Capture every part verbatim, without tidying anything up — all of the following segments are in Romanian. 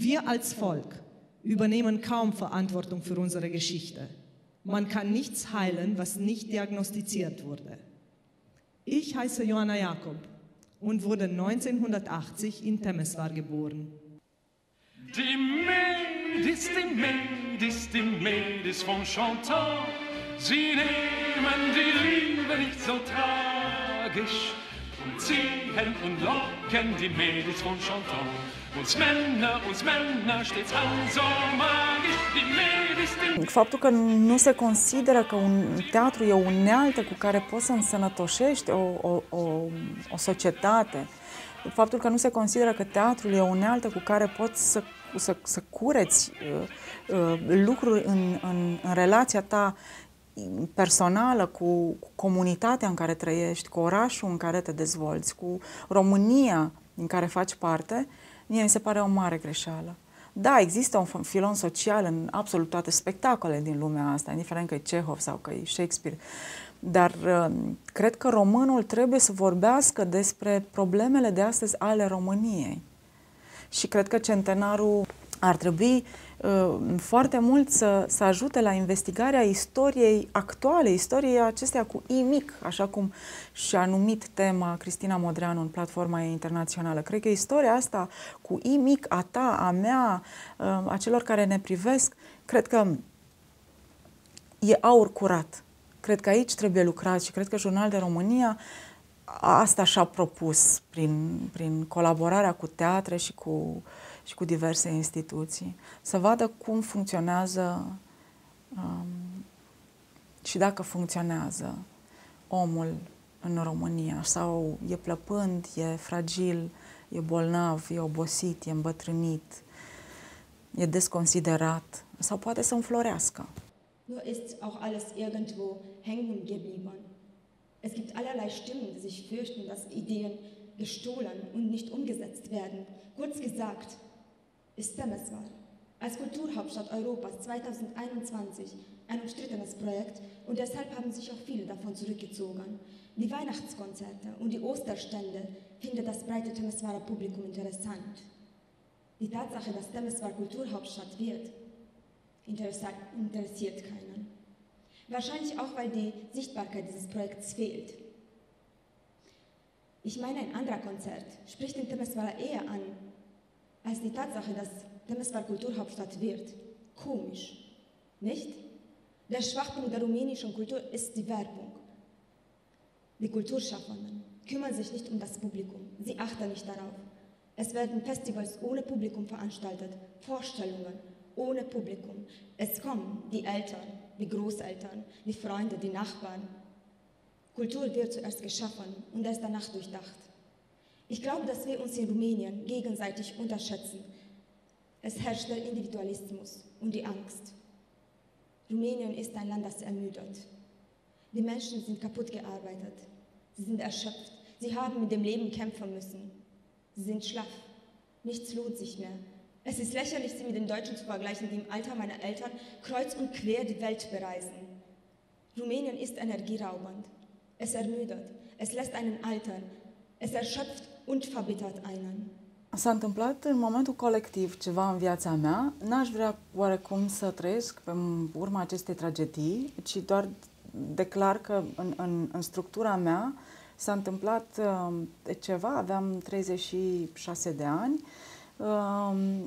Wir als Volk übernehmen kaum Verantwortung für unsere Geschichte. Man kann nichts heilen, was nicht diagnostiziert wurde. Ich heiße Johanna Jakob und wurde neunzehnhundertachtzig in Temeswar geboren. Die Mädis, die Mädis, die Mädis von Chantal, sie nehmen die Liebe nicht so tragisch und ziehen und locken die Mädis von Chantal. Uns Männer, uns Männer stets an so magisch, die Mädis, die... Faptul că nu se consideră că un teatru e o unealtă cu care poți să însănătoșești o, o, o, o societate, faptul că nu se consideră că teatrul e o unealtă cu care poți să, să, să cureți uh, uh, lucruri în, în, în relația ta personală cu, cu comunitatea în care trăiești, cu orașul în care te dezvolți, cu România din care faci parte, mie mi se pare o mare greșeală. Da, există un filon social în absolut toate spectacolele din lumea asta, indiferent că e Cehov sau că e Shakespeare, dar uh, cred că românul trebuie să vorbească despre problemele de astăzi ale României. Și cred că centenarul ar trebui uh, foarte mult să, să ajute la investigarea istoriei actuale, istoriei acesteia cu I mic, așa cum și-a numit tema Cristina Modreanu în platforma internațională. Cred că istoria asta cu I mic, a ta, a mea, uh, a celor care ne privesc, cred că e aur curat. Cred că aici trebuie lucrat și cred că Jurnal de România asta și-a propus prin, prin colaborarea cu teatre și cu, și cu diverse instituții. Să vadă cum funcționează um, și dacă funcționează omul în România. Sau e plăpând, e fragil, e bolnav, e obosit, e îmbătrânit, e desconsiderat sau poate să înflorească. Nur ist auch alles irgendwo hängen geblieben. Es gibt allerlei Stimmen, die sich fürchten, dass Ideen gestohlen und nicht umgesetzt werden. Kurz gesagt, ist Temeswar als Kulturhauptstadt Europas zweitausendeinundzwanzig ein umstrittenes Projekt und deshalb haben sich auch viele davon zurückgezogen. Die Weihnachtskonzerte und die Osterstände findet das breite Temeswarer Publikum interessant. Die Tatsache, dass Temeswar Kulturhauptstadt wird, interessiert keinen. Wahrscheinlich auch, weil die Sichtbarkeit dieses Projekts fehlt. Ich meine, ein anderer Konzert spricht den Temeswarer eher an, als die Tatsache, dass Temeswar Kulturhauptstadt wird. Komisch, nicht? Der Schwachpunkt der rumänischen Kultur ist die Werbung. Die Kulturschaffenden kümmern sich nicht um das Publikum, sie achten nicht darauf. Es werden Festivals ohne Publikum veranstaltet, Vorstellungen ohne Publikum. Es kommen die Eltern, die Großeltern, die Freunde, die Nachbarn. Kultur wird zuerst geschaffen und erst danach durchdacht. Ich glaube, dass wir uns in Rumänien gegenseitig unterschätzen. Es herrscht der Individualismus und die Angst. Rumänien ist ein Land, das ermüdet. Die Menschen sind kaputt gearbeitet. Sie sind erschöpft. Sie haben mit dem Leben kämpfen müssen. Sie sind schlaff. Nichts lohnt sich mehr. Es ist lächerlich, sie mit den Deutschen zu vergleichen, die im Alter meiner Eltern kreuz und quer die Welt bereisen. Rumänien ist energieraubend. Es ermüdet. Es lässt einen altern. Es erschöpft und verbittert einen. S-a întâmplat în momentul colectiv ceva în viața mea. N-aș vrea oarecum să trăiesc pe urma acestei tragedii, ci doar declar că în, în, în structura mea s-a întâmplat uh, ceva. Aveam treizeci și șase de ani. Uh,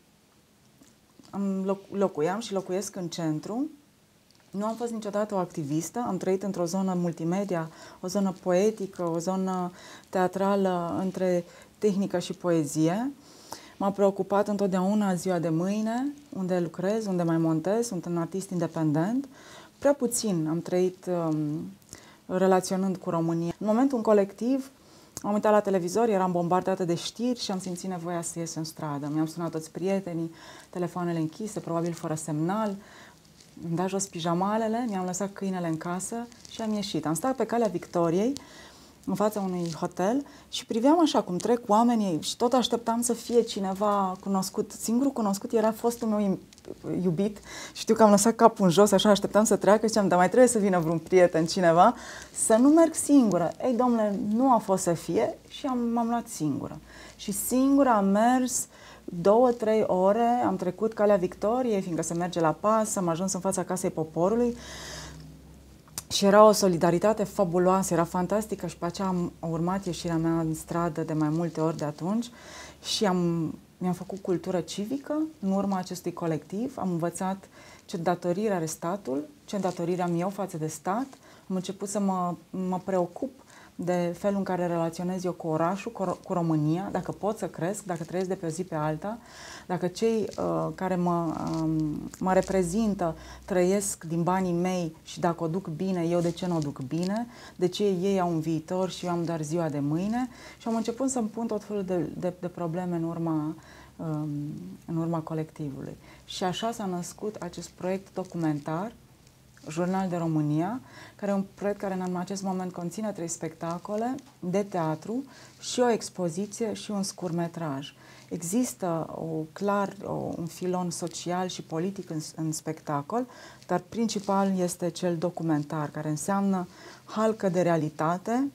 am loc- locuiam și locuiesc în centru. Nu am fost niciodată o activistă, am trăit într-o zonă multimedia, o zonă poetică, o zonă teatrală între tehnică și poezie. M-a preocupat întotdeauna ziua de mâine, unde lucrez, unde mai montez, sunt un artist independent. Prea puțin am trăit um, relaționând cu România. În momentul în colectiv, am uitat la televizor, eram bombardată de știri și am simțit nevoia să ies în stradă. Mi-am sunat toți prietenii, telefoanele închise, probabil fără semnal. Am dat jos pijamalele, mi-am lăsat câinele în casă și am ieșit. Am stat pe calea Victoriei, în fața unui hotel și priveam așa cum trec oamenii și tot așteptam să fie cineva cunoscut. Singurul cunoscut era fostul meu iubit. Știu că am lăsat capul în jos, așa așteptam să treacă și ziceam, dar mai trebuie să vină vreun prieten, cineva, să nu merg singură. Ei, domnule, nu a fost să fie și am, m-am luat singură. Și singură am mers două, trei ore, am trecut Calea Victoriei, fiindcă se merge la pas, am ajuns în fața Casei Poporului și era o solidaritate fabuloasă, era fantastică și pe aceea am urmat ieșirea mea în stradă de mai multe ori de atunci și am, mi-am făcut cultură civică în urma acestui colectiv, am învățat ce datorire are statul, ce datorire am eu față de stat, am început să mă, mă preocup de felul în care relaționez eu cu orașul, cu, cu România, dacă pot să cresc, dacă trăiesc de pe o zi pe alta, dacă cei uh, care mă, um, mă reprezintă trăiesc din banii mei și dacă o duc bine, eu de ce nu o duc bine, de ce ei au un viitor și eu am doar ziua de mâine și am început să-mi pun tot felul de, de, de probleme în urma, um, în urma colectivului. Și așa s-a născut acest proiect documentar, Jurnal de România, care e un proiect care în acest moment conține trei spectacole de teatru și o expoziție și un scurtmetraj. Există o, clar o, un filon social și politic în, în spectacol, dar principal este cel documentar, care înseamnă halcă de realitate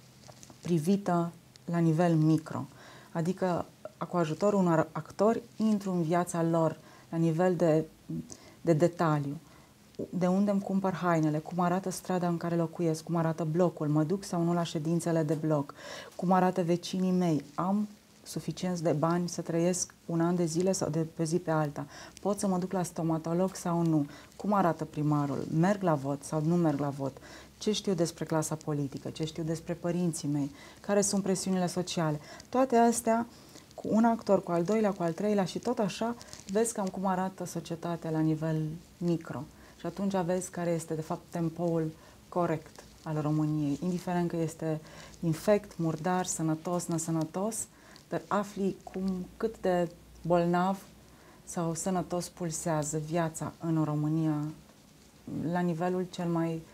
privită la nivel micro. Adică, cu ajutorul unor actori, intru în viața lor la nivel de, de detaliu. De unde îmi cumpăr hainele, cum arată strada în care locuiesc, cum arată blocul, mă duc sau nu la ședințele de bloc, cum arată vecinii mei, am suficienți de bani să trăiesc un an de zile sau de pe zi pe alta, pot să mă duc la stomatolog sau nu, cum arată primarul, merg la vot sau nu merg la vot, ce știu despre clasa politică, ce știu despre părinții mei, care sunt presiunile sociale. Toate astea, cu un actor, cu al doilea, cu al treilea și tot așa, vezi cam cum arată societatea la nivel micro. Și atunci vezi care este, de fapt, tempoul corect al României, indiferent că este infect, murdar, sănătos, nesănătos, dar afli cum, cât de bolnav sau sănătos pulsează viața în România la nivelul cel mai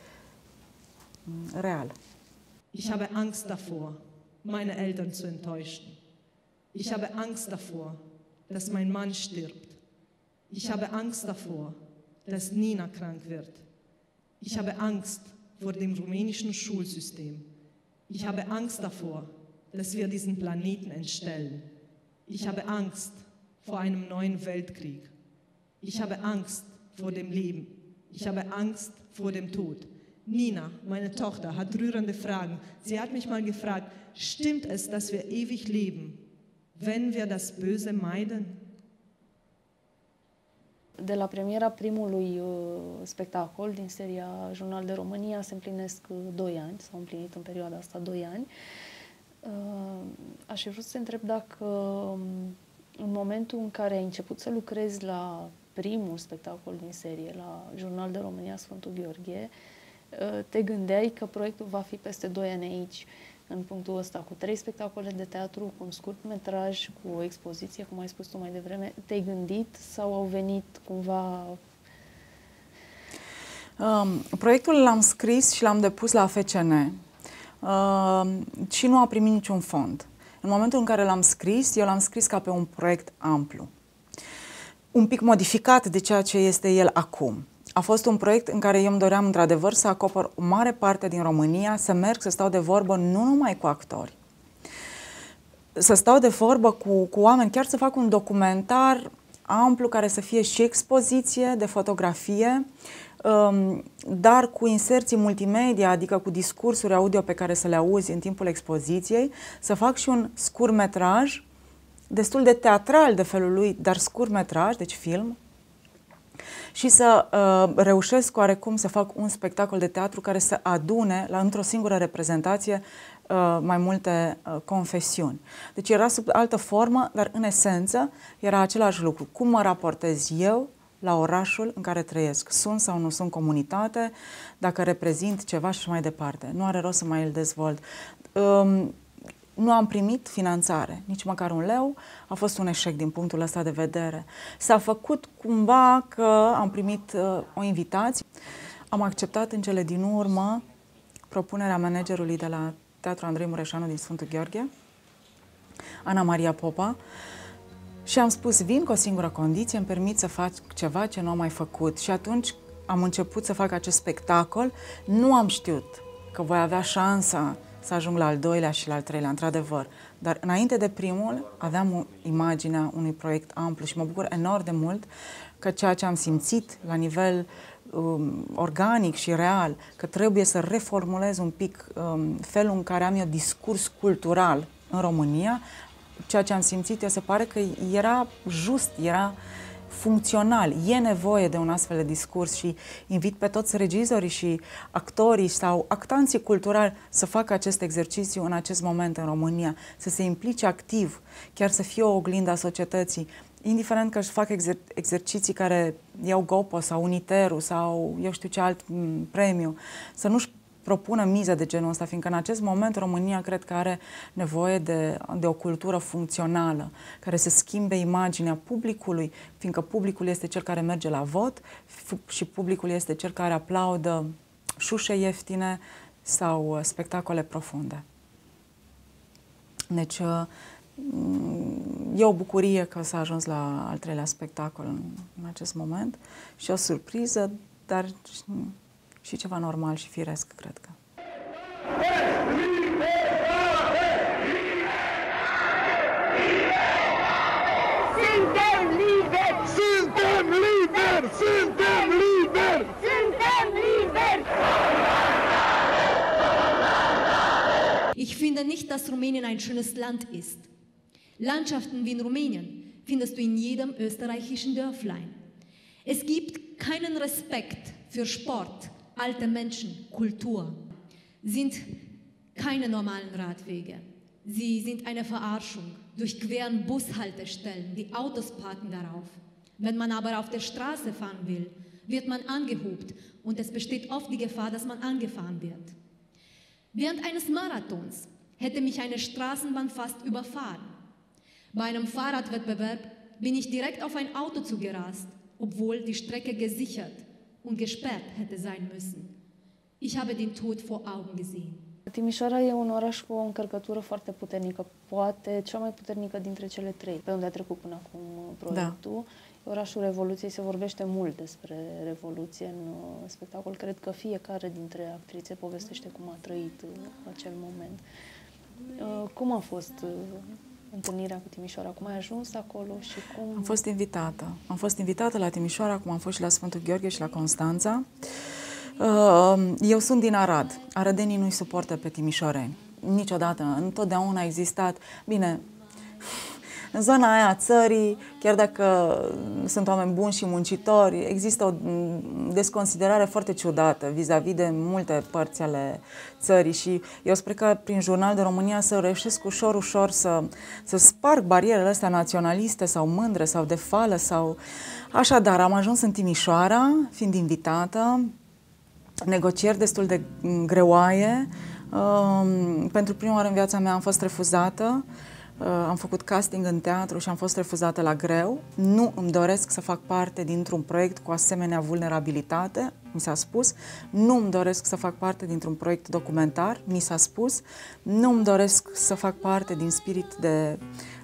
real. Ich habe Angst davor, meine Eltern zu enttäuschen. Ich habe Angst davor, dass mein Mann stirbt. Ich habe Angst davor, dass Nina krank wird. Ich habe Angst vor dem rumänischen Schulsystem. Ich habe Angst davor, dass wir diesen Planeten entstellen. Ich habe Angst vor einem neuen Weltkrieg. Ich habe Angst vor dem Leben. Ich habe Angst vor dem Tod. Nina, meine Tochter, hat rührende Fragen. Sie hat mich mal gefragt, stimmt es, dass wir ewig leben, wenn wir das Böse meiden? De la premiera primului uh, spectacol din seria Jurnal de România se împlinesc uh, doi ani, s-au împlinit în perioada asta doi ani. Uh, aș fi vrut să te întreb dacă um, în momentul în care ai început să lucrezi la primul spectacol din serie, la Jurnal de România Sfântul Gheorghe, uh, te gândeai că proiectul va fi peste doi ani aici, în punctul ăsta, cu trei spectacole de teatru, cu un scurt metraj, cu o expoziție, cum ai spus tu mai devreme. Te-ai gândit sau au venit cumva? Um, proiectul l-am scris și l-am depus la F C N uh, și nu a primit niciun fond. În momentul în care l-am scris, eu l-am scris ca pe un proiect amplu. Un pic modificat de ceea ce este el acum. A fost un proiect în care eu îmi doream într-adevăr să acopăr o mare parte din România, să merg, să stau de vorbă nu numai cu actori, să stau de vorbă cu, cu oameni, chiar să fac un documentar amplu care să fie și expoziție de fotografie, um, dar cu inserții multimedia, adică cu discursuri audio pe care să le auzi în timpul expoziției, să fac și un scurtmetraj, destul de teatral de felul lui, dar scurtmetraj, deci film, și să uh, reușesc oarecum să fac un spectacol de teatru care să adune la într-o singură reprezentație uh, mai multe uh, confesiuni. Deci era sub altă formă, dar în esență era același lucru. Cum mă raportez eu la orașul în care trăiesc? Sunt sau nu sunt comunitate? Dacă reprezint ceva și mai departe. Nu are rost să mai îl dezvolt. Um, Nu am primit finanțare, nici măcar un leu, a fost un eșec din punctul ăsta de vedere. S-a făcut cumva că am primit uh, o invitație, am acceptat în cele din urmă propunerea managerului de la Teatrul Andrei Mureșanu din Sfântul Gheorghe, Ana Maria Popa, și am spus, vin cu o singură condiție, îmi permit să fac ceva ce nu am mai făcut. Și atunci am început să fac acest spectacol. Nu am știut că voi avea șansa să ajung la al doilea și la al treilea, într-adevăr. Dar înainte de primul aveam imaginea unui proiect amplu și mă bucur enorm de mult că ceea ce am simțit la nivel um, organic și real, că trebuie să reformulez un pic um, felul în care am eu discurs cultural în România, ceea ce am simțit eu se pare că era just, era funcțional. E nevoie de un astfel de discurs și invit pe toți regizorii și actorii sau actanții culturali să facă acest exercițiu în acest moment în România, să se implice activ, chiar să fie o oglindă a societății, indiferent că își fac exer- exerciții care iau Gopo sau Uniteru sau eu știu ce alt m, premiu, să nu-și propună mize de genul ăsta, fiindcă în acest moment România cred că are nevoie de, de o cultură funcțională, care să schimbe imaginea publicului, fiindcă publicul este cel care merge la vot și publicul este cel care aplaudă șușe ieftine sau spectacole profunde. Deci e o bucurie că s-a ajuns la al treilea spectacol în, în acest moment și o surpriză, dar și ceva normal și firesc, cred că. Suntem liberi! Suntem liberi! Suntem liberi! Suntem liberi! Ich finde nicht, dass Rumänien ein schönes Land ist. Landschaften wie in Rumänien findest du in jedem österreichischen Dörflein. Es gibt keinen Respekt für Sport, alte Menschen, Kultur. Sind keine normalen Radwege. Sie sind eine Verarschung, durchqueren Bushaltestellen, die Autos parken darauf. Wenn man aber auf der Straße fahren will, wird man angehupt und es besteht oft die Gefahr, dass man angefahren wird. Während eines Marathons hätte mich eine Straßenbahn fast überfahren. Bei einem Fahrradwettbewerb bin ich direkt auf ein Auto zugerast, obwohl die Strecke gesichert und gesperrt hätte sein müssen. Ich habe den Tod vor Augen gesehen. Timișoara e un oraș cu o încărcătură foarte puternică, poate cea mai puternică dintre cele trei, pe unde a trecut până acum proiectul. Da. Orașul Revoluției, se vorbește mult despre Revoluție în spectacol. Cred că fiecare dintre actrițe povestește cum a trăit acel moment. Cum a fost întâlnirea cu Timișoara? Cum ai ajuns acolo și cum... Am fost invitată. Am fost invitată la Timișoara, cum am fost și la Sfântul Gheorghe și la Constanța. Eu sunt din Arad. Arădenii nu-i suportă pe timișoreni. Niciodată. Întotdeauna a existat... Bine, în zona aia a țării, chiar dacă sunt oameni buni și muncitori, există o desconsiderare foarte ciudată vis-a-vis de multe părți ale țării și eu sper că prin Jurnal de România să reușesc ușor, ușor să, să sparg barierele astea naționaliste sau mândre sau de fală sau... Așadar, am ajuns în Timișoara, fiind invitată, negocieri destul de greoaie. Pentru prima oară în viața mea am fost refuzată. Am făcut casting în teatru și am fost refuzată la greu. Nu îmi doresc să fac parte dintr-un proiect cu asemenea vulnerabilitate, mi s-a spus. Nu îmi doresc să fac parte dintr-un proiect documentar, mi s-a spus. Nu îmi doresc să fac parte din spirit de,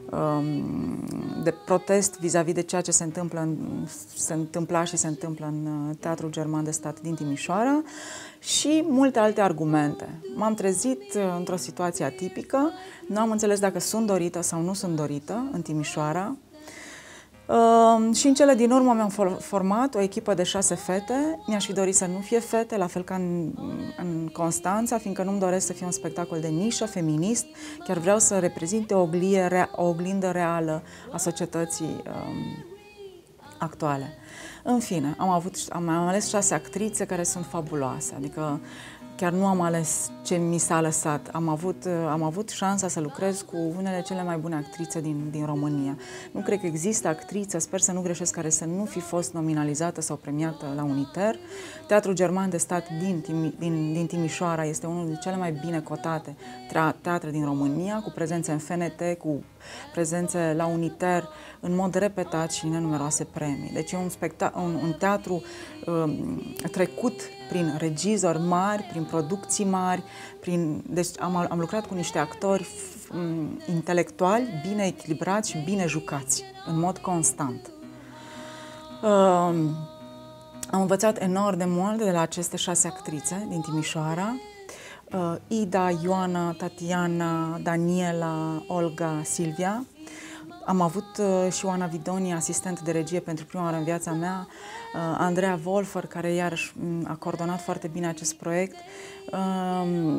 de protest vis-a-vis de ceea ce se întâmplă în, se întâmpla și se întâmplă în Teatrul German de Stat din Timișoara și multe alte argumente. M-am trezit într-o situație atipică, nu am înțeles dacă sunt dorită sau nu sunt dorită în Timișoara. Uh, și în cele din urmă mi-am format o echipă de șase fete. Mi-aș fi dorit să nu fie fete, la fel ca în, în Constanța, fiindcă nu-mi doresc să fie un spectacol de nișă, feminist. Chiar vreau să reprezinte o, oglie, o oglindă reală a societății um, actuale. În fine, am, avut, am ales șase actrițe care sunt fabuloase, adică chiar nu am ales ce mi s-a lăsat. Am avut, am avut șansa să lucrez cu unele cele mai bune actrițe din, din România. Nu cred că există actriță, sper să nu greșesc, care să nu fi fost nominalizată sau premiată la Uniter. Teatrul German de Stat din, din, din Timișoara este unul dintre cele mai bine cotate teatre din România, cu prezențe în F N T, cu prezențe la Uniter, în mod repetat și în nenumeroase premii. Deci e un, un, un teatru um, trecut prin regizori mari, prin producții mari, prin... deci am, am lucrat cu niște actori intelectuali, bine echilibrați și bine jucați, în mod constant. Uh, am învățat enorm de mult de la aceste șase actrițe din Timișoara, uh, Ida, Ioana, Tatiana, Daniela, Olga, Silvia. Am avut uh, și Oana Vidoni, asistent de regie pentru prima oară în viața mea, uh, Andreea Wolfer, care iarăși a coordonat foarte bine acest proiect. Uh,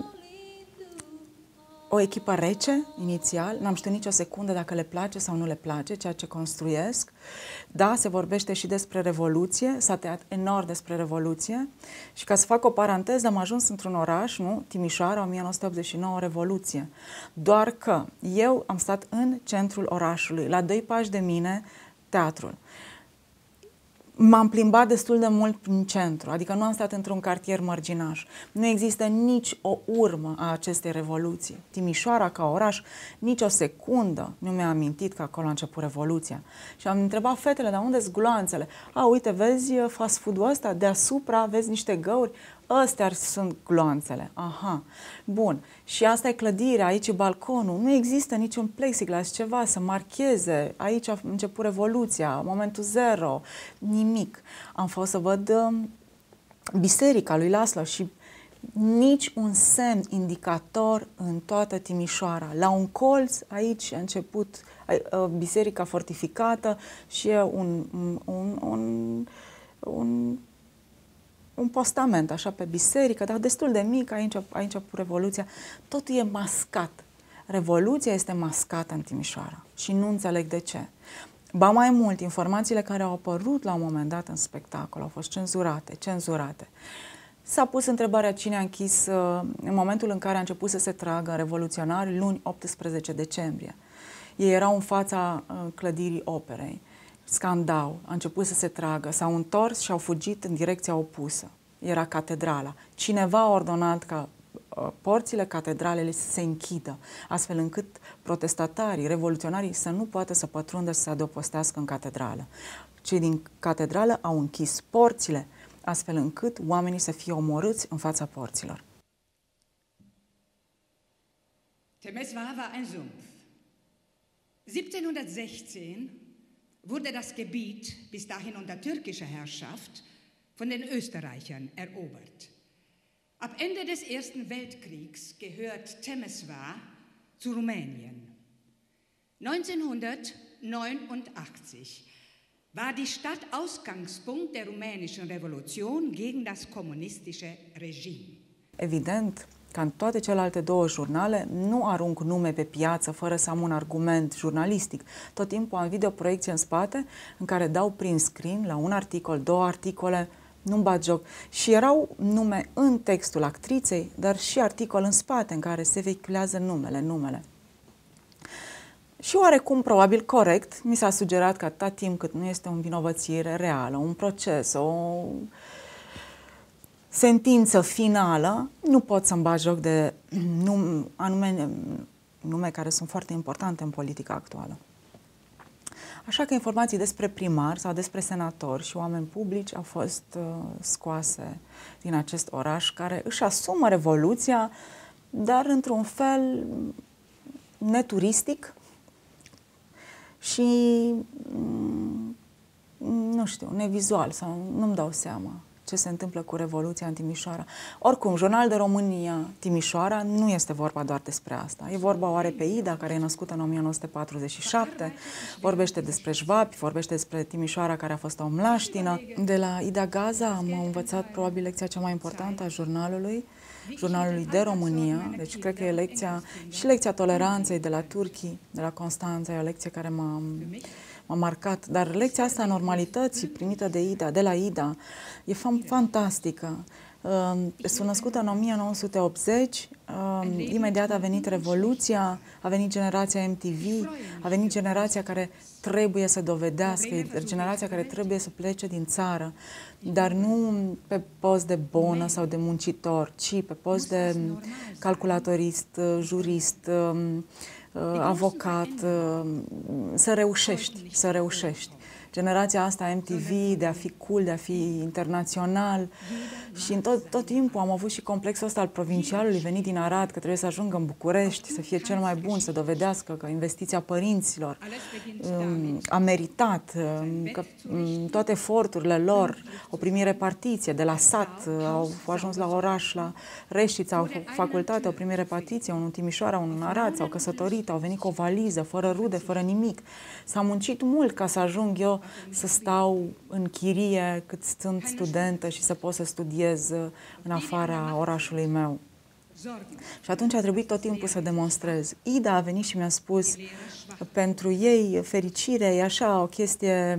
o echipă rece, inițial, n-am știut nicio secundă dacă le place sau nu le place ceea ce construiesc. Da, se vorbește și despre Revoluție, s-a tăiat enorm despre Revoluție și ca să fac o paranteză, am ajuns într-un oraș, nu? Timișoara, o mie nouă sute optzeci și nouă, Revoluție. Doar că eu am stat în centrul orașului, la doi pași de mine, teatrul. M-am plimbat destul de mult prin centru, adică nu am stat într-un cartier mărginaș. Nu există nici o urmă a acestei revoluții. Timișoara, ca oraș, nici o secundă nu mi-a amintit că acolo a început Revoluția. Și am întrebat fetele, dar unde-s gloanțele? A, uite, vezi fast food-ul ăsta? Deasupra vezi niște găuri? Astea sunt gloanțele. Aha, bun. Și asta e clădirea, aici e balconul. Nu există niciun plexiglas, ceva să marcheze. Aici a început Revoluția, momentul zero, nimic. Am fost să văd uh, biserica lui Laslo și nici un semn indicator în toată Timișoara. La un colț, aici a început uh, biserica fortificată și e un, un, un, un, un un postament, așa, pe biserică, dar destul de mic, aici, aici a pus Revoluția. Totul e mascat. Revoluția este mascată în Timișoara și nu înțeleg de ce. Ba mai mult, informațiile care au apărut la un moment dat în spectacol au fost cenzurate, cenzurate. S-a pus întrebarea cine a închis în momentul în care a început să se tragă revoluționari, luni optsprezece decembrie. Ei erau în fața clădirii Operei. Scandau, a început să se tragă, s-au întors și au fugit în direcția opusă. Era catedrala. Cineva a ordonat ca uh, porțile catedralei să se închidă, astfel încât protestatarii, revoluționarii să nu poată să pătrundă să se adăpostească în catedrală. Cei din catedrală au închis porțile, astfel încât oamenii să fie omorâți în fața porților. Temeswar war ein Sumpf. siebzehnhundertsechzehn wurde das Gebiet, bis dahin unter türkischer Herrschaft, von den Österreichern erobert. Ab Ende des Ersten Weltkriegs gehört Temeswar zu Rumänien. neunzehnhundertneunundachtzig war die Stadt Ausgangspunkt der rumänischen Revolution gegen das kommunistische Regime. Evident, ca în toate celelalte două jurnale, nu arunc nume pe piață fără să am un argument jurnalistic. Tot timpul am videoproiecție în spate în care dau prin screen la un articol, două articole, nu-mi bat joc. Și erau nume în textul actriței, dar și articol în spate în care se vehiculează numele, numele. Și oarecum, probabil corect, mi s-a sugerat că atâta timp cât nu este o învinovățire reală, un proces, o sentință finală, nu pot să-mi bag joc de num, anume nume care sunt foarte importante în politica actuală. Așa că informații despre primari sau despre senatori și oameni publici au fost uh, scoase din acest oraș care își asumă Revoluția, dar într-un fel neturistic și, mm, nu știu, nevizual sau nu-mi dau seama ce se întâmplă cu Revoluția în Timișoara. Oricum, Jurnal de România Timișoara nu este vorba doar despre asta. E vorba oare pe Ida, care e născută în o mie nouă sute patruzeci și șapte, vorbește despre șvabi, vorbește despre Timișoara, care a fost o mlaștină. De la Ida Gaza am învățat probabil lecția cea mai importantă a jurnalului, Jurnalului de România, deci cred că e lecția, și lecția toleranței de la Turchii, de la Constanța, e o lecție care m-a m-a marcat, dar lecția asta a normalității primită de Ida, de la Ida, e fantastică. Sunt născută în o mie nouă sute optzeci, imediat a venit Revoluția, a venit generația M T V, a venit generația care trebuie să dovedească, e generația care trebuie să plece din țară, dar nu pe post de bonă sau de muncitor, ci pe post de calculatorist, jurist, avocat, să reușești, să reușești. generația asta M T V, de a fi cool, de a fi internațional. Și în tot, tot timpul am avut și complexul ăsta al provincialului venit din Arad, că trebuie să ajungă în București, să fie cel mai bun, să dovedească că investiția părinților um, a meritat, um, că um, toate eforturile lor au primit repartiție de la sat, au ajuns la oraș, la Reșița, au facultate, au primit repartiție, unul în Timișoara, unul în Arad, s-au căsătorit, au venit cu o valiză, fără rude, fără nimic. S-a muncit mult ca să ajung eu să stau în chirie cât sunt studentă și să pot să studiez în afara orașului meu. Și atunci a trebuit tot timpul să demonstrez. Ida a venit și mi-a spus că pentru ei fericirea e așa o chestie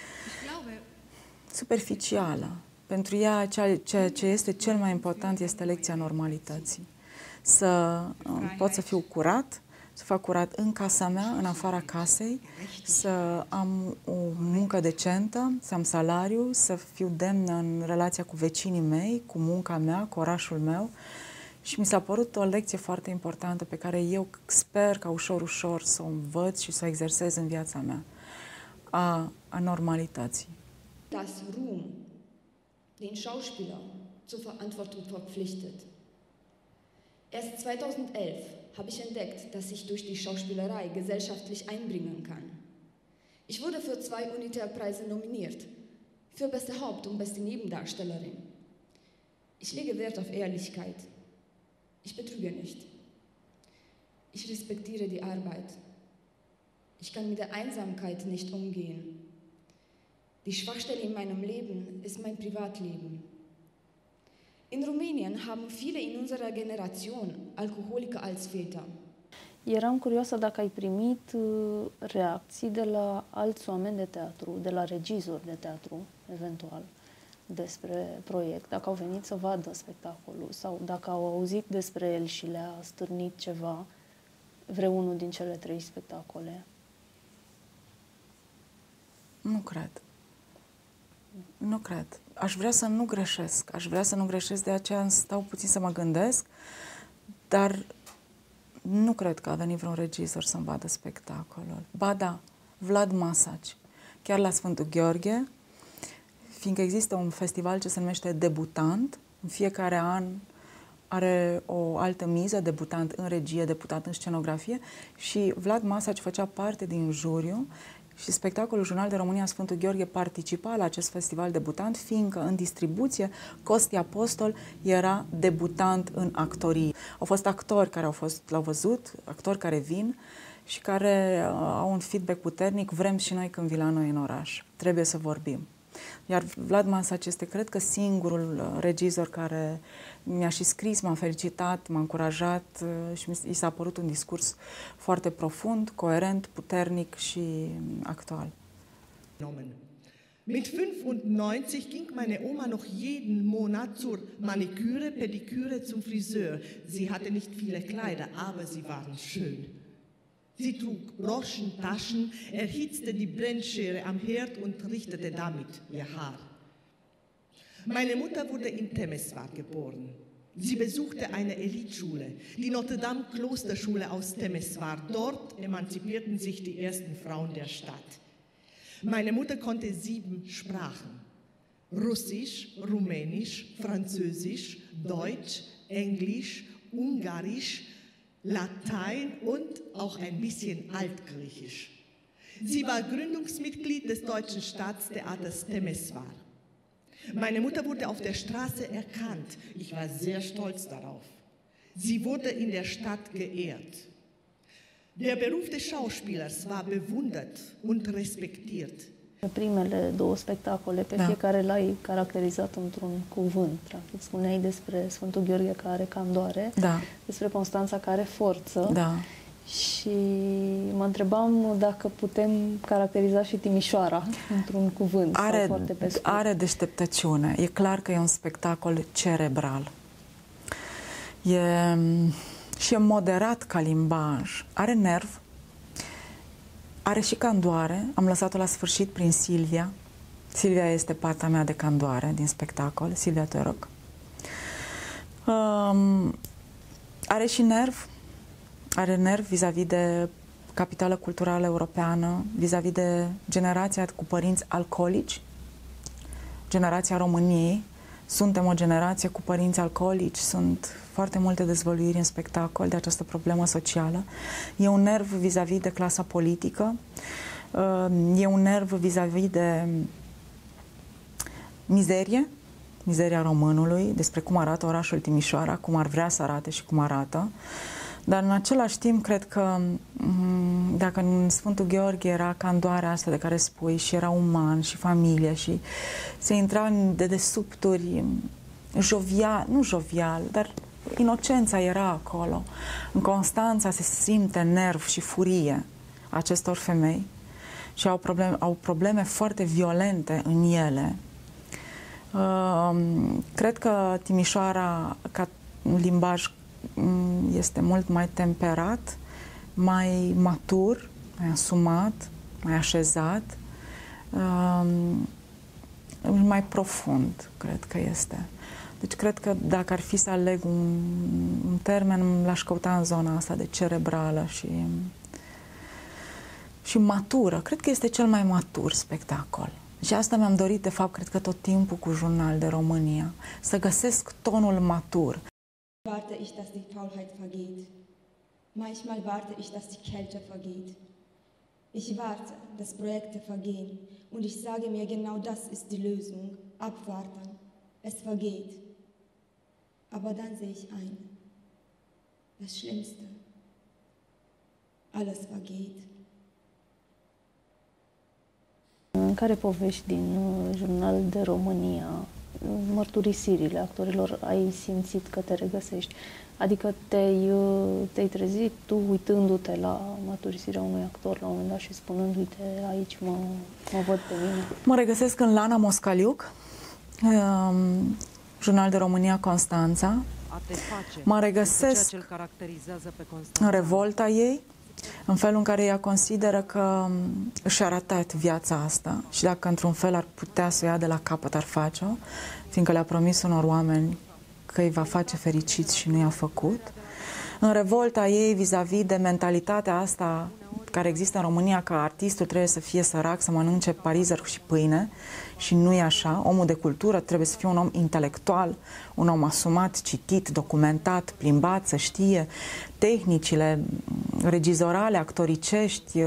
superficială. Pentru ea ceea ce este cel mai important este lecția normalității. Să pot să fiu curat, să fac curat în casa mea, în afara casei, să am o muncă decentă, să am salariu, să fiu demnă în relația cu vecinii mei, cu munca mea, cu orașul meu. Și mi s-a părut o lecție foarte importantă pe care eu sper ca ușor, ușor să o învăț și să o exersez în viața mea, a, a normalității. Das Ruhm den Schauspieler zur Verantwortung verpflichtet. Erst zweitausendelf habe ich entdeckt, dass ich durch die Schauspielerei gesellschaftlich einbringen kann. Ich wurde für zwei Unitel-Preise nominiert, für beste Haupt- und beste Nebendarstellerin. Ich lege Wert auf Ehrlichkeit. Ich betrüge nicht. Ich respektiere die Arbeit. Ich kann mit der Einsamkeit nicht umgehen. Die Schwachstelle in meinem Leben ist mein Privatleben. In Rumänien haben viele in unserer Generation Alkoholiker als Väter. Eram curioasă dacă ai primit reacții de la alți oameni de teatru, de la regizori de teatru, eventual, despre proiect, dacă au venit să vadă spectacolul sau dacă au auzit despre el și le-a stârnit ceva, vreunul din cele trei spectacole. Nu cred. Nu cred. Aș vrea să nu greșesc. Aș vrea să nu greșesc, de aceea stau puțin să mă gândesc, dar nu cred că a venit vreun regizor să-mi vadă spectacolul. Ba da, Vlad Masaci, chiar la Sfântul Gheorghe, fiindcă există un festival ce se numește Debutant, în fiecare an are o altă miză, debutant în regie, debutant în scenografie, și Vlad Masaci făcea parte din juriu și spectacolul Jurnal de România Sfântul Gheorghe participa la acest festival debutant, fiindcă în distribuție Costi Apostol era debutant în actorie. Au fost actori care au fost, l-au văzut, actori care vin și care au un feedback puternic, vrem și noi când vii la noi în oraș, trebuie să vorbim. Iar Vlad Masaci este, cred că, singurul regizor care mi-a și scris, m-a felicitat, m-a încurajat și i s-a părut un discurs foarte profund, coerent, puternic și actual. Mit fünfundneunzig ging meine Oma noch jeden Monat zur Maniküre, Pediküre, zum Friseur. Sie hatte nicht viele Kleider, aber sie waren schön. Sie trug Broschen, Taschen, erhitzte die Brennschere am Herd und richtete damit ihr Haar. Meine Mutter wurde in Temeswar geboren. Sie besuchte eine Elitschule, die Notre-Dame-Klosterschule aus Temeswar. Dort emanzipierten sich die ersten Frauen der Stadt. Meine Mutter konnte sieben Sprachen: Russisch, Rumänisch, Französisch, Deutsch, Englisch, Ungarisch, Latein und auch ein bisschen Altgriechisch. Sie war Gründungsmitglied des Deutschen Staatstheaters Temeswar. Meine Mutter wurde auf der Straße erkannt. Ich war sehr stolz darauf. Sie wurde in der Stadt geehrt. Der Beruf des Schauspielers war bewundert und respektiert. Primele două spectacole, pe da. fiecare l-ai caracterizat într-un cuvânt. Practic, spuneai despre Sfântul Gheorghe care are candoare, da. despre Constanța care are forță. Da. Și mă întrebam dacă putem caracteriza și Timișoara într-un cuvânt. Are, sau foarte pe scurt. Are deșteptăciune. E clar că e un spectacol cerebral. E, și e moderat ca limbaj. Are nerv. Are și candoare. Am lăsat-o la sfârșit prin Silvia. Silvia este partea mea de candoare din spectacol. Silvia, te rog. Um, are și nerv. Are nerv vis-a-vis de capitală culturală europeană vis-a-vis de generația cu părinți alcoolici, generația României. Suntem o generație cu părinți alcoolici, sunt foarte multe dezvăluiri în spectacol de această problemă socială. E un nerv vis-a-vis de clasa politică, e un nerv vis-a-vis de mizerie, mizeria românului, despre cum arată orașul Timișoara, cum ar vrea să arate și cum arată. Dar în același timp, cred că dacă în Sfântul Gheorghe era candoarea asta de care spui și era uman și familie și se intra în dedesubturi jovial, nu jovial, dar inocența era acolo. În Constanța se simte nerv și furie acestor femei și au probleme, au probleme foarte violente în ele. Uh, cred că Timișoara, ca limbaj, este mult mai temperat, mai matur, mai asumat, mai așezat, uh, mai profund, cred că este. Deci cred că dacă ar fi să aleg un, un termen, l-aș căuta în zona asta de cerebrală și, și matură. Cred că este cel mai matur spectacol. Și asta mi-am dorit, de fapt, cred că tot timpul cu Jurnal de România, să găsesc tonul matur. Warte ich, dass die Faulheit vergeht. Manchmal warte ich, dass die Kälte vergeht. Ich warte, dass Projekte vergehen. Und ich sage mir, genau das ist die Lösung. Abwarten. Es vergeht. Aber dann sehe ich ein. Das Schlimmste. Alles vergeht. În care povești din uh, Jurnal de România, mărturisirile actorilor, ai simțit că te regăsești? Adică te-ai, uh, te-ai trezit tu uitându-te la mărturisirea unui actor la un moment dat și spunându-te, aici mă, mă văd pe mine? Mă regăsesc în Lana Moscaliuc, um, Jurnal de România Constanța. Mă regăsesc în revolta ei, în felul în care ea consideră că și-a ratat viața asta și dacă într-un fel ar putea să o ia de la capăt, ar face-o, fiindcă le-a promis unor oameni că îi va face fericiți și nu i-a făcut. În revolta ei vis-a-vis de mentalitatea asta care există în România, că artistul trebuie să fie sărac, să mănânce parizer și pâine, și nu e așa. Omul de cultură trebuie să fie un om intelectual, un om asumat, citit, documentat, plimbat, să știe tehnicile regizorale, actoricești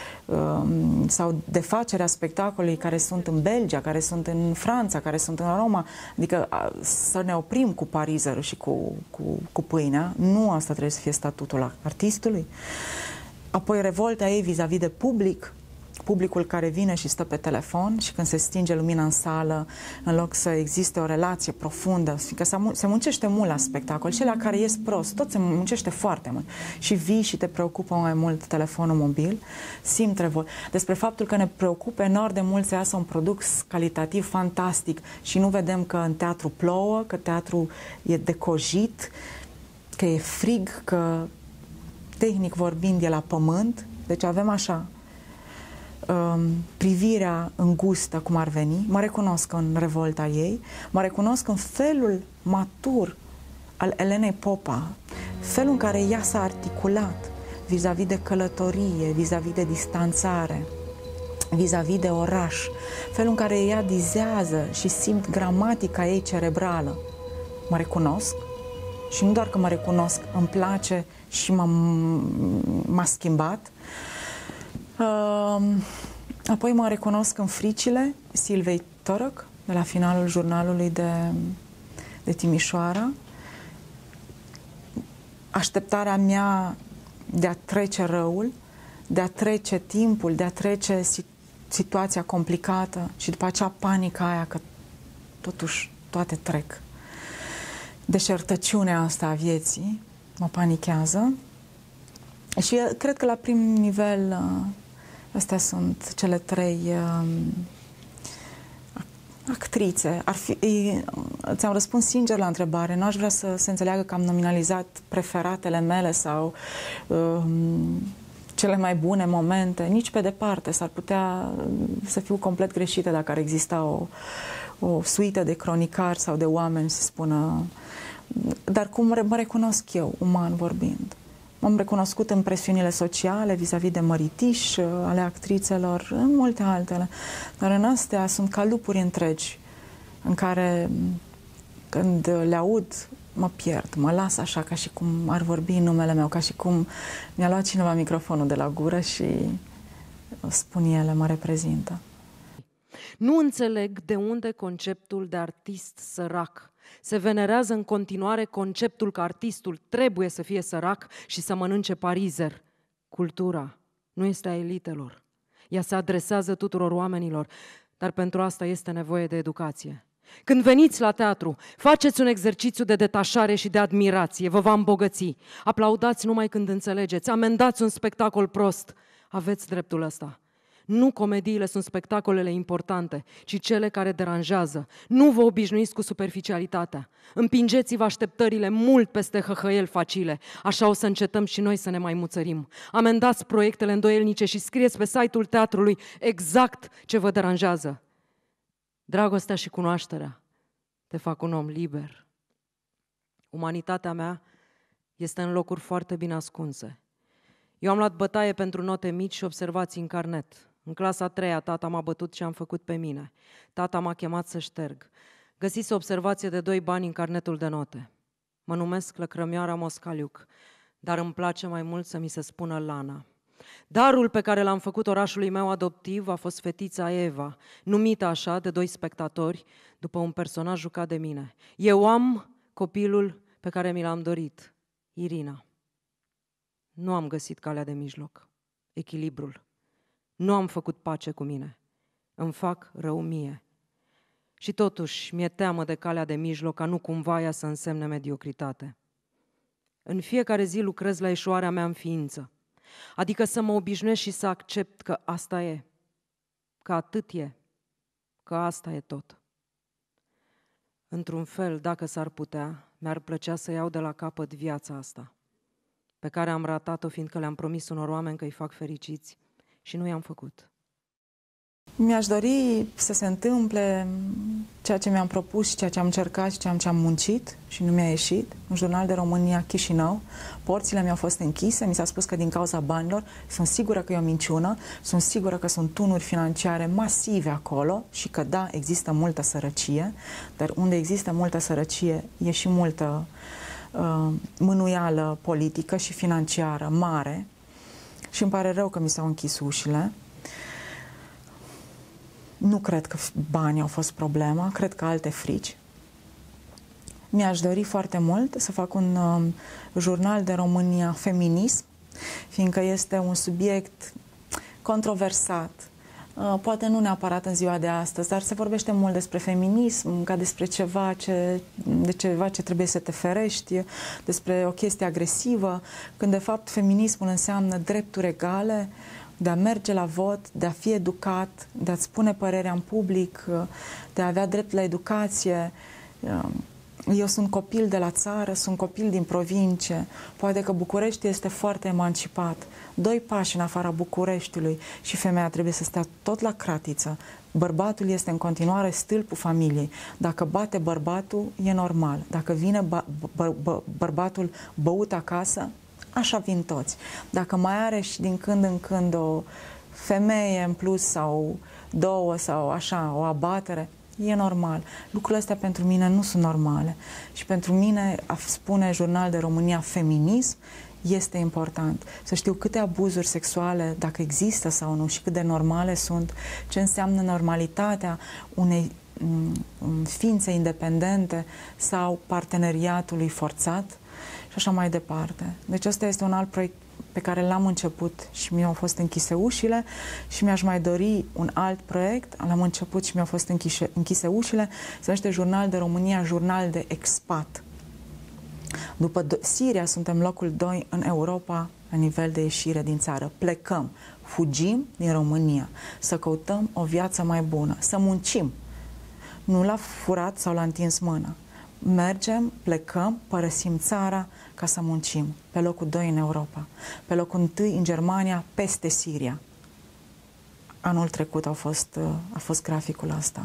sau de facerea spectacolului care sunt în Belgia, care sunt în Franța, care sunt în Roma. Adică să ne oprim cu parizerul și cu, cu, cu pâinea. Nu asta trebuie să fie statutul artistului. Apoi revolta ei vis-a-vis de public, publicul care vine și stă pe telefon și când se stinge lumina în sală, în loc să existe o relație profundă, fiindcă se muncește mult la spectacol și la care ies prost, tot se muncește foarte mult. Și vii și te preocupă mai mult telefonul mobil, simt revoltă. Despre faptul că ne preocupă enorm de mult să iasă un produs calitativ fantastic și nu vedem că în teatru plouă, că teatru e decojit, că e frig, că tehnic vorbind e la pământ. Deci avem așa um, privirea îngustă, cum ar veni. Mă recunosc în revolta ei, mă recunosc în felul matur al Elenei Popa, felul în care ea s-a articulat vis-a-vis de călătorie, vis-a-vis de distanțare, vis-a-vis de oraș, felul în care ea dizează și simt gramatica ei cerebrală. Mă recunosc și nu doar că mă recunosc, îmi place și m-a schimbat. Uh, apoi mă recunosc în fricile Silvei Toroc, de la finalul jurnalului de, de Timișoara. Așteptarea mea de a trece răul, de a trece timpul, de a trece situația complicată și după aceea panica aia că totuși toate trec. Deșertăciunea asta a vieții mă panichează și cred că la prim nivel astea sunt cele trei actrițe. Ar fi, ți-am răspuns sincer la întrebare, nu aș vrea să se înțeleagă că am nominalizat preferatele mele sau um, cele mai bune momente, nici pe departe. S-ar putea să fiu complet greșită dacă ar exista o, o suită de cronicari sau de oameni să spună. Dar cum mă recunosc eu, uman vorbind? M-am recunoscut în presiunile sociale vis-a-vis de măritiși, ale actrițelor, în multe altele. Dar în astea sunt ca lupuri întregi, în care, când le aud, mă pierd, mă las așa, ca și cum ar vorbi în numele meu, ca și cum mi-a luat cineva microfonul de la gură și spun ele, mă reprezintă. Nu înțeleg de unde conceptul de artist sărac. Se venerează în continuare conceptul că artistul trebuie să fie sărac și să mănânce parizer. Cultura nu este a elitelor. Ea se adresează tuturor oamenilor, dar pentru asta este nevoie de educație. Când veniți la teatru, faceți un exercițiu de detașare și de admirație, vă va îmbogăți. Aplaudați numai când înțelegeți, amendați un spectacol prost. Aveți dreptul ăsta. Nu comediile sunt spectacolele importante, ci cele care deranjează. Nu vă obișnuiți cu superficialitatea. Împingeți-vă așteptările mult peste hăhăieli facile. Așa o să încetăm și noi să ne mai muțărim. Amendați proiectele îndoielnice și scrieți pe site-ul teatrului exact ce vă deranjează. Dragostea și cunoașterea te fac un om liber. Umanitatea mea este în locuri foarte bine ascunse. Eu am luat bătaie pentru note mici și observații în carnet. În clasa a treia, tata m-a bătut ce am făcut pe mine. Tata m-a chemat să șterg. Găsise observație de doi bani în carnetul de note. Mă numesc Lăcrămioara Moscaliuc, dar îmi place mai mult să mi se spună Lana. Darul pe care l-am făcut orașului meu adoptiv a fost fetița Eva, numită așa de doi spectatori, după un personaj jucat de mine. Eu am copilul pe care mi l-am dorit, Irina. Nu am găsit calea de mijloc, echilibrul. Nu am făcut pace cu mine. Îmi fac rău mie. Și totuși mi-e teamă de calea de mijloc, ca nu cumva ea să însemne mediocritate. În fiecare zi lucrez la eșuarea mea în ființă. Adică să mă obișnuiesc și să accept că asta e, că atât e, că asta e tot. Într-un fel, dacă s-ar putea, mi-ar plăcea să iau de la capăt viața asta, pe care am ratat-o fiindcă le-am promis unor oameni că îi fac fericiți și nu i-am făcut. Mi-aș dori să se întâmple ceea ce mi-am propus și ceea ce am încercat și ceea ce am muncit și nu mi-a ieșit. În Jurnal de România, Chișinău, porțile mi-au fost închise, mi s-a spus că din cauza banilor, sunt sigură că e o minciună, sunt sigură că sunt tunuri financiare masive acolo și că da, există multă sărăcie, dar unde există multă sărăcie e și multă uh, mânuială politică și financiară mare și îmi pare rău că mi s-au închis ușile. Nu cred că banii au fost problema, cred că alte frici. Mi-aș dori foarte mult să fac un um, jurnal de România feminism, fiindcă este un subiect controversat. Uh, poate nu neapărat în ziua de astăzi, dar se vorbește mult despre feminism, ca despre ceva ce, de ceva ce trebuie să te ferești, despre o chestie agresivă, când de fapt feminismul înseamnă drepturi egale, de a merge la vot, de a fi educat, de a-ți spune părerea în public, de a avea drept la educație. Eu sunt copil de la țară, sunt copil din provincie. Poate că București este foarte emancipat. Doi pași în afara Bucureștiului și femeia trebuie să stea tot la cratiță. Bărbatul este în continuare stâlpul familiei. Dacă bate bărbatul, e normal. Dacă vine bă bă bă bărbatul băut acasă, așa vin toți. Dacă mai are și din când în când o femeie în plus sau două sau așa, o abatere, e normal. Lucrurile astea pentru mine nu sunt normale. Și pentru mine, a spune Jurnal de România feminism, este important. Să știu câte abuzuri sexuale, dacă există sau nu, și cât de normale sunt, ce înseamnă normalitatea unei ființe independente sau parteneriatului forțat, și așa mai departe. Deci ăsta este un alt proiect pe care l-am început și mi-au fost închise ușile și mi-aș mai dori un alt proiect, l-am început și mi-au fost închise, închise ușile, se numește Jurnal de România, Jurnal de Expat. După Siria suntem locul doi în Europa la nivel de ieșire din țară. Plecăm, fugim din România, să căutăm o viață mai bună, să muncim. Nu l-a furat sau l-a întins mâna. Mergem, plecăm, părăsim țara ca să muncim. Pe locul doi în Europa. Pe locul întâi în Germania, peste Siria. Anul trecut a fost, a fost graficul ăsta.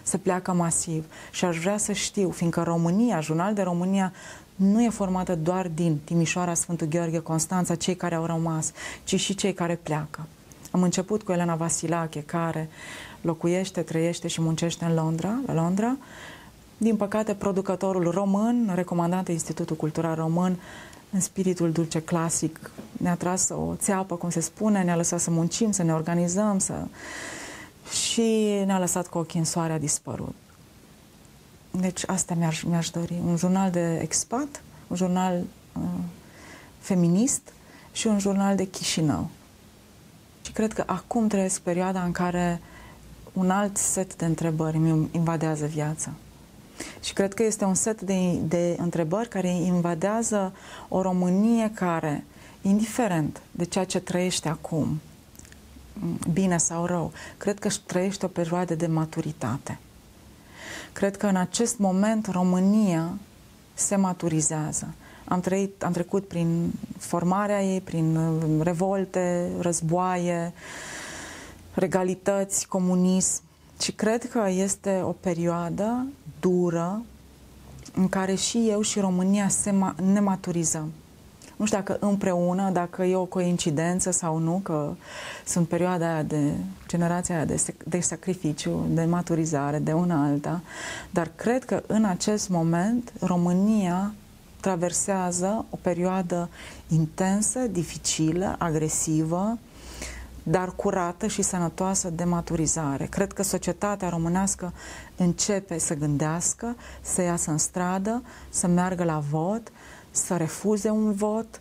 se pleacă masiv. Și aș vrea să știu, fiindcă România, Jurnal de România, nu e formată doar din Timișoara, Sfântul Gheorghe, Constanța, cei care au rămas, ci și cei care pleacă. Am început cu Elena Vasilache, care locuiește, trăiește și muncește în Londra, la Londra. Din păcate, producătorul român, recomandant de Institutul Cultural Român, în spiritul dulce clasic, ne-a tras o țeapă, cum se spune, ne-a lăsat să muncim, să ne organizăm, să... și ne-a lăsat cu ochii în soare, a dispărut. Deci asta mi-aș, mi-aș dori. Un jurnal de expat, un jurnal uh, feminist și un jurnal de Chișinău. Și cred că acum trăiesc perioada în care un alt set de întrebări îmi invadează viața. Și cred că este un set de, de întrebări care invadează o Românie care, indiferent de ceea ce trăiește acum, bine sau rău, cred că își trăiește o perioadă de maturitate. Cred că în acest moment România se maturizează. Am, trăit, am trecut prin formarea ei, prin revolte, războaie, regalități, comunism. Și cred că este o perioadă dură în care și eu și România se ma- ne maturizăm. Nu știu dacă împreună, dacă e o coincidență sau nu, că sunt perioada aia de, generația aia de, de sacrificiu, de maturizare, de una alta, dar cred că în acest moment România traversează o perioadă intensă, dificilă, agresivă, dar curată și sănătoasă de maturizare. Cred că societatea românească începe să gândească, să iasă în stradă, să meargă la vot, să refuze un vot.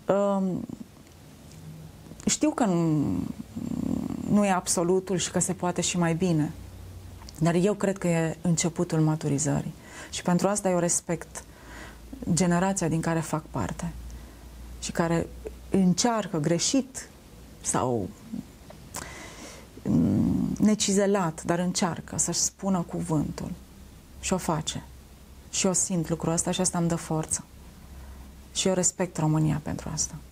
Știu că nu, nu e absolutul și că se poate și mai bine, dar eu cred că e începutul maturizării. Și pentru asta eu respect generația din care fac parte și care încearcă greșit sau necizelat, dar încearcă să-și spună cuvântul și o face. Și eu simt lucrul ăsta și asta îmi dă forță. Și eu respect România pentru asta.